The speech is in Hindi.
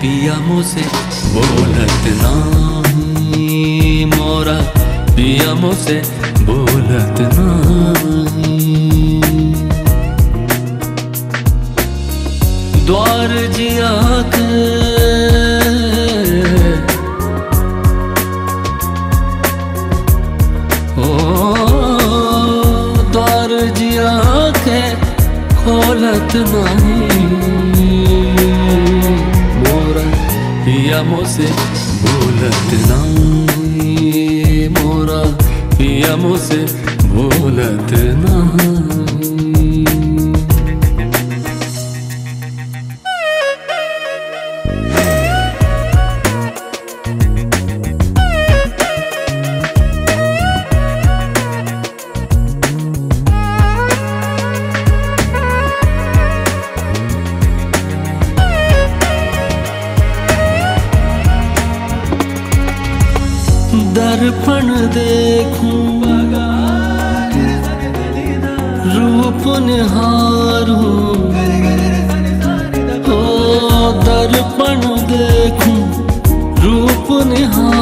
पिया मुझसे बोलत नाही, मोरा पिया मुझसे बोलत नाही। द्वार जिया के द्वार जिया के खोलत नहीं, मोरा पिया मुझसे बोलत नहीं, मोरा पिया मुझसे बोलत नहीं। दर्पण देखूं रूप निहारूं, ओ दर्पण देखूं रूप निहारूं,